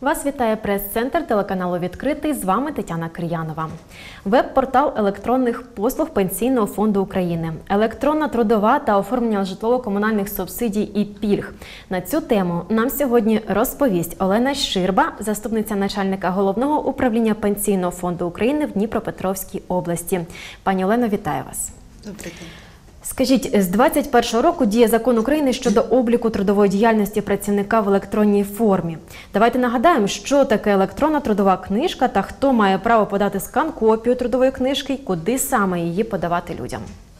Вас вітає прес-центр телеканалу «Відкритий». З вами Тетяна Кир'янова. Веб-портал електронних послуг Пенсійного фонду України. Електронна трудова та оформлення житлово-комунальних субсидій і пільг. На цю тему нам сьогодні розповість Олена Щирба, заступниця начальника Головного управління Пенсійного фонду України в Дніпропетровській області. Пані Олено, вітаю вас. Добрий день. Скажіть, з 2021 року діє закон України щодо обліку трудової діяльності працівника в електронній формі. Давайте нагадаємо, що таке електронна трудова книжка та хто має право подати скан-копію трудової книжки і куди саме її подавати людям.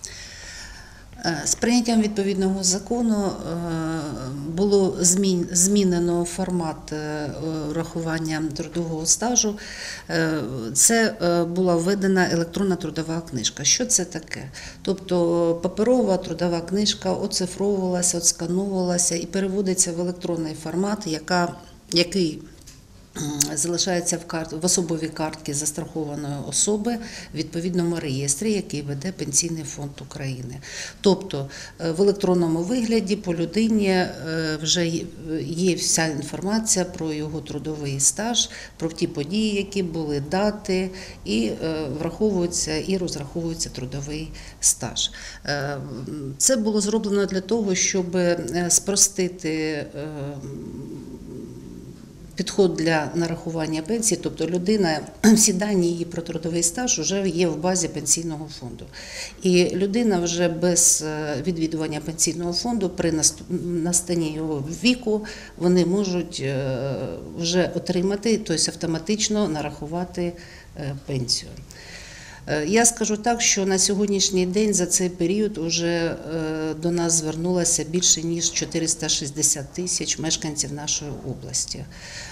З прийняттям відповідного закону було змінено формат урахування трудового стажу. Це була введена електронна трудова книжка. Що це таке? Тобто паперова трудова книжка оцифровувалася, отскановувалася і переводиться в електронний формат, який залишається в особовій картці застрахованої особи в відповідному реєстрі, який веде Пенсійний фонд України. Тобто в електронному вигляді по людині вже є вся інформація про його трудовий стаж, про ті події, які були, дати, і враховується і розраховується трудовий стаж. Це було зроблено для того, щоб спростити підход для нарахування пенсії, тобто людина, всі дані її про трудовий стаж вже є в базі Пенсійного фонду. І людина вже без відвідування Пенсійного фонду при настанні його віку, вони можуть вже отримати, тобто автоматично нарахувати пенсію. Я скажу так, що на сьогоднішній день за цей період вже до нас звернулося більше ніж 460 тисяч мешканців нашої області.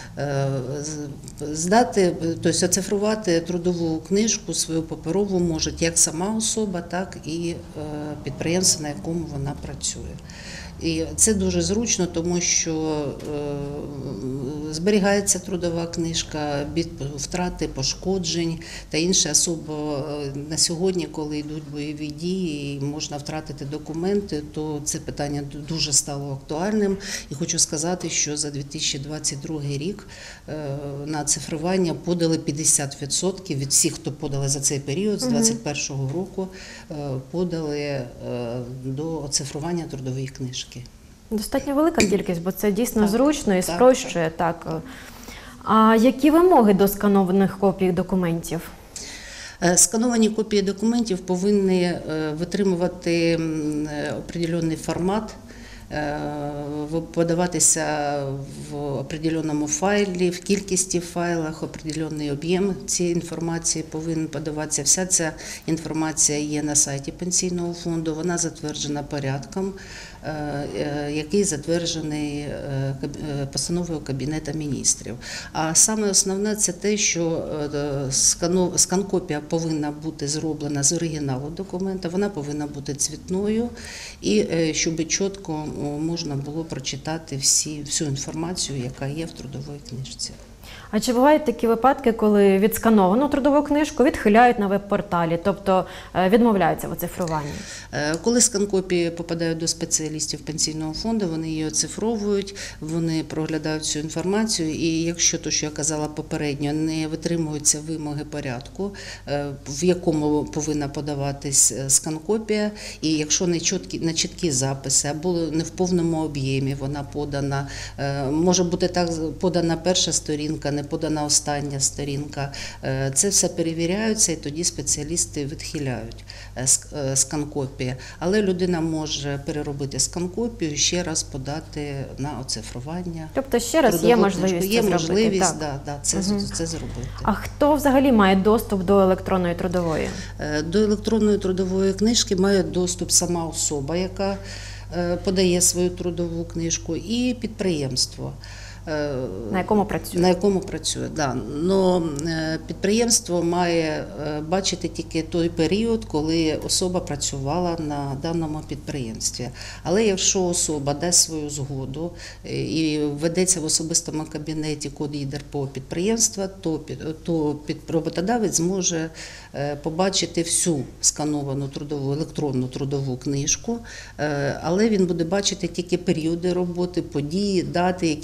Тобто оцифрувати трудову книжку свою паперову можуть як сама особа, так і підприємство, на якому вона працює. І це дуже зручно, тому що зберігається трудова книжка від втрати, пошкоджень та інше, особливо на сьогодні, коли йдуть бойові дії і можна втратити документи, то це питання дуже стало актуальним. І хочу сказати, що за 2022 рік на цифрування подали 50% від всіх, хто подали за цей період, з 2021 року, подали до оцифрування трудової книжки. Достатньо велика кількість, бо це дійсно зручно і спрощує. Так. А які вимоги до сканованих копій документів? Скановані копії документів повинні витримувати определений формат, подаватися в определеному файлі, в кількості файлах, определенний об'єм цієї інформації повинен подаватися. Вся ця інформація є на сайті Пенсійного фонду, вона затверджена порядком, який затверджений постановою Кабінету міністрів. А саме основне – це те, що скан-копія повинна бути зроблена з оригіналу документа, вона повинна бути цвітною, і щоб чітко можна було прочитати всю інформацію, яка є в трудовій книжці. А чи бувають такі випадки, коли відскановану трудову книжку відхиляють на веб-порталі, тобто відмовляються в оцифруванні? Коли скан-копії попадають до спеціалістів Пенсійного фонду, вони її оцифровують, вони проглядають цю інформацію, і якщо, то, що я казала попередньо, не витримуються вимоги порядку, в якому повинна подаватись скан-копія, і якщо не чіткі записи, або не в повному об'ємі вона подана, може бути так подана перша сторінка, не подана остання сторінка. Це все перевіряється, і тоді спеціалісти відхиляють скан-копії. Але людина може переробити скан-копію і ще раз подати на оцифрування. Тобто ще раз є можливість це зробити? Є можливість, це зробити. А хто взагалі має доступ до електронної трудової? До електронної трудової книжки має доступ сама особа, яка подає свою трудову книжку, і підприємство. На якому працює? На якому працює, так. Но підприємство має бачити тільки той період, коли особа працювала на даному підприємстві. Але якщо особа дасть свою згоду і введеться в особистому кабінеті код ЄДРПО підприємства, то роботодавець зможе побачити всю скановану електронну трудову книжку, але він буде бачити тільки періоди роботи, події, дати, які зміни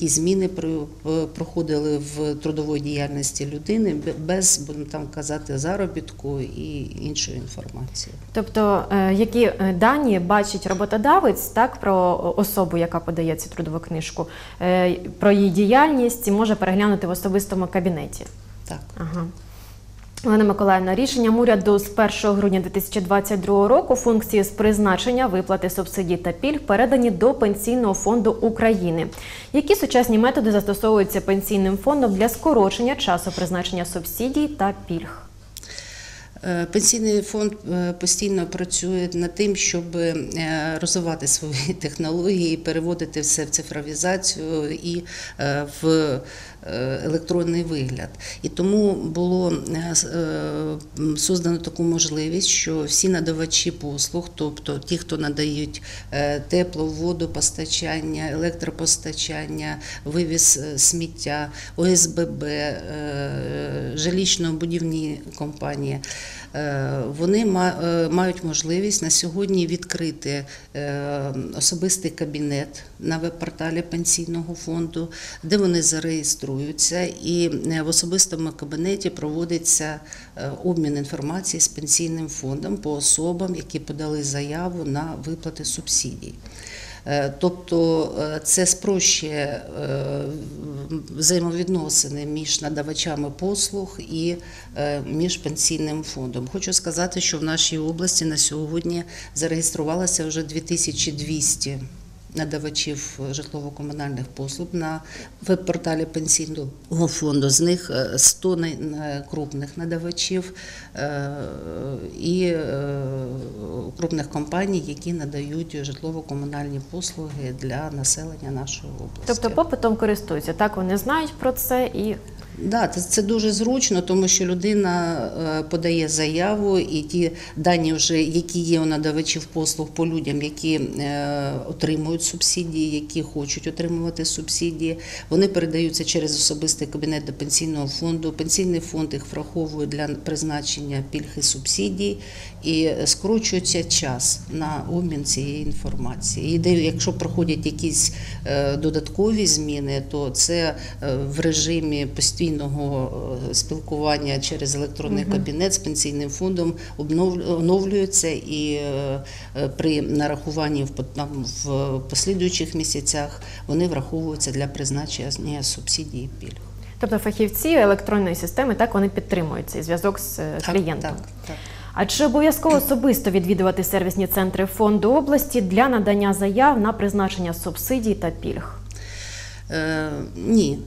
зміни проходили в трудовій діяльності людини без, будемо там казати, заробітку і іншої інформації. Тобто, які дані бачить роботодавець, так, про особу, яка подає цю трудову книжку, про її діяльність може переглянути в особистому кабінеті? Так. Ага. Олена Миколаївна, рішенням уряду з 1 грудня 2022 року функції з призначення, виплати субсидій та пільг передані до Пенсійного фонду України. Які сучасні методи застосовуються Пенсійним фондом для скорочення часу призначення субсидій та пільг? Пенсійний фонд постійно працює над тим, щоб розвивати свої технології, переводити все в цифровізацію і в електронний вигляд. І тому було создано таку можливість, що всі надавачі послуг, тобто ті, хто надають тепло, водопостачання, електропостачання, вивіз сміття, ОСББ, жилищно-будівні компанії, вони мають можливість на сьогодні відкрити особистий кабінет на веб-порталі Пенсійного фонду, де вони зареєструються, і в особистому кабінеті проводиться обмін інформації з Пенсійним фондом по особам, які подали заяву на виплати субсидій. Тобто це спрощує взаємовідносини між надавачами послуг і між Пенсійним фондом. Хочу сказати, що в нашій області на сьогодні зареєструвалося вже 2200 надавачів житлово-комунальних послуг на веб-порталі Пенсійного фонду. З них 100 крупних надавачів і крупних компаній, які надають житлово-комунальні послуги для населення нашої області. Тобто попитом користуються, так, вони знають про це і... Да, це дуже зручно, тому що людина подає заяву, і ті дані, вже, які є у надавачів послуг по людям, які отримують субсидії, які хочуть отримувати субсидії, вони передаються через особистий кабінет до Пенсійного фонду. Пенсійний фонд їх враховує для призначення пільг і субсидій, і скорочується час на обмін цієї інформації. І якщо проходять якісь додаткові зміни, то це в режимі постійного спілкування через електронний кабінет з Пенсійним фондом оновлюється, і при нарахуванні в послідуючих місяцях вони враховуються для призначення субсидій і пільг. Тобто фахівці електронної системи, так, вони підтримують цей зв'язок з клієнтом? Так. А чи обов'язково особисто відвідувати сервісні центри фонду області для надання заяв на призначення субсидій та пільг? Ні.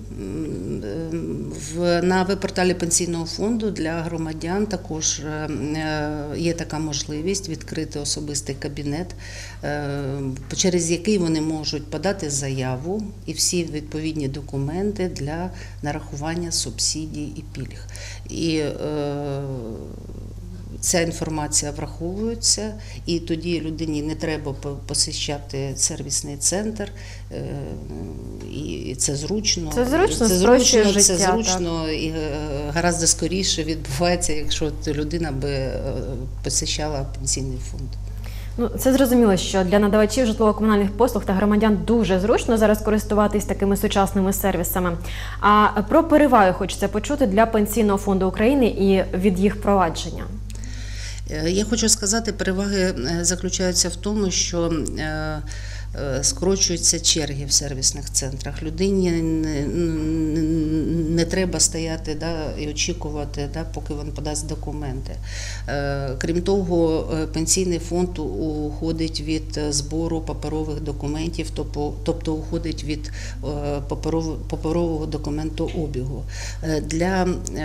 На веб-порталі Пенсійного фонду для громадян також є така можливість відкрити особистий кабінет, через який вони можуть подати заяву і всі відповідні документи для нарахування субсидій і пільг. І ця інформація враховується, і тоді людині не треба посещати сервісний центр, і це зручно. Спрощує життя. Це зручно і гораздо скоріше відбувається, якщо людина би посещала Пенсійний фонд. Ну, це зрозуміло, що для надавачів житлово-комунальних послуг та громадян дуже зручно зараз користуватись такими сучасними сервісами. А про переваги хочеться почути для Пенсійного фонду України і від їх впровадження. Я хочу сказати, переваги заключаються в тому, що скорочуються черги в сервісних центрах. Людині не треба стояти і очікувати, поки він подасть документи. Крім того, Пенсійний фонд уходить від збору паперових документів, тобто уходить від паперового документообігу. Для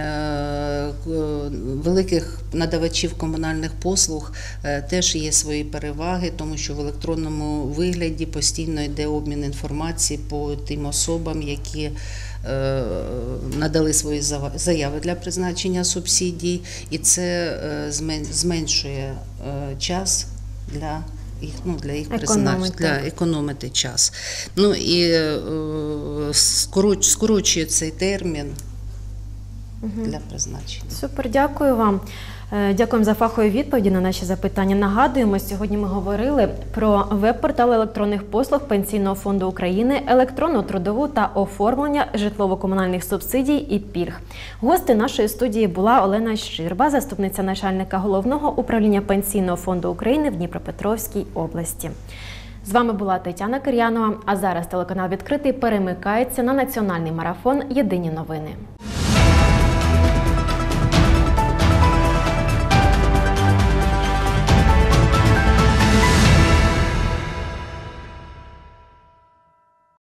великих надавачів комунальних послуг теж є свої переваги, тому що в електронному вигляді постійно йде обмін інформації по тим особам, які надали свої заяви для призначення субсидій, і це зменшує час для їх призначення, для економити час. Ну і скорочує цей термін для призначення. Супер, дякую вам. Дякуємо за фахові відповіді на наші запитання. Нагадуємо, сьогодні ми говорили про веб-портал електронних послуг Пенсійного фонду України, електронну трудову та оформлення житлово-комунальних субсидій і пільг. Гостею нашої студії була Олена Щирба, заступниця начальника Головного управління Пенсійного фонду України в Дніпропетровській області. З вами була Тетяна Кир'янова, а зараз телеканал «Відкритий» перемикається на національний марафон «Єдині новини».